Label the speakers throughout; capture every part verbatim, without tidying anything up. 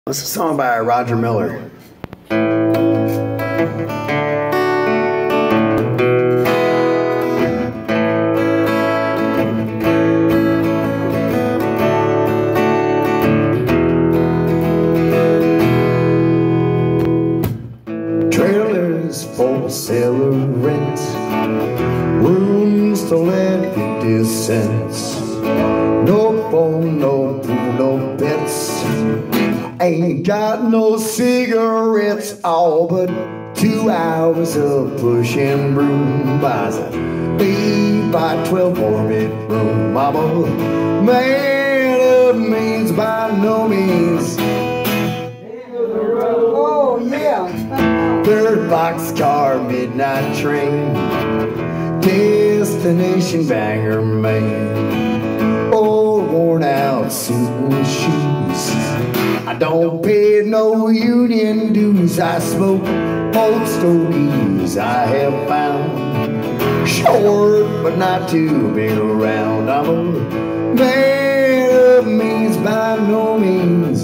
Speaker 1: This is a song by Roger Miller.
Speaker 2: Trailers for sale or rent, rooms to let fifty cents. No phone, no pool, no pets. Ain't got no cigarettes, all but two hours of pushing broom. Buys a eight by twelve four bedroom. I'm a man of means by no means.
Speaker 3: Oh yeah.
Speaker 2: Third boxcar, midnight train, destination Bangor, Maine. Old worn out suit and shoes. I don't pay no union dues. I smoke old stogies I have found. Short but not too big around. I'm a man of means by no means.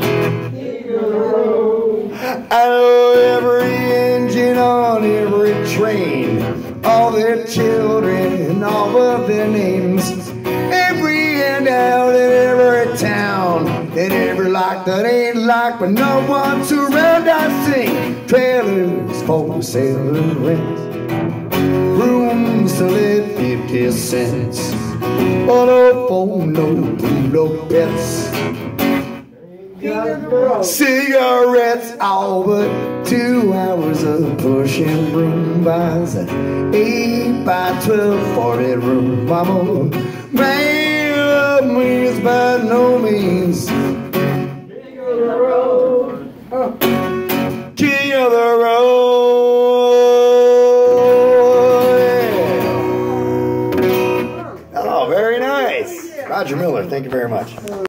Speaker 2: I know every engine on every train, all their children, all of their names, every handout in every town, and every lock that ain't locked, but no one's around. I sing trailers for sale and rent, rooms to let fifty cents. Oh, no phone, no pool, no pets. Cigarettes, all but two hours of pushing broom. Buys an eight by twelve four bedroom. I'm a man of means by no means. King of the road. King of the road.
Speaker 1: Oh, very nice. Roger Miller, thank you very much.